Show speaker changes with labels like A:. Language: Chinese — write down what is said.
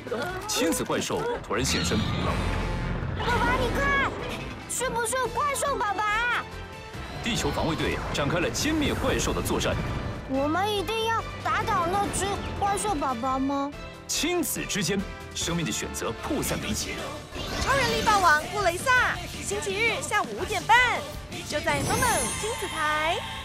A: 亲子怪兽突然现身。
B: 爸爸，你看，是不是怪兽爸爸？
A: 地球防卫队展开了歼灭怪兽的作战。
B: 我们一定要打倒那只怪兽爸爸吗？
A: 亲子之间，生命的选择迫在眉睫。
C: 超人力霸王布雷萨，星期日下午5点半，就在 NONO 亲子台。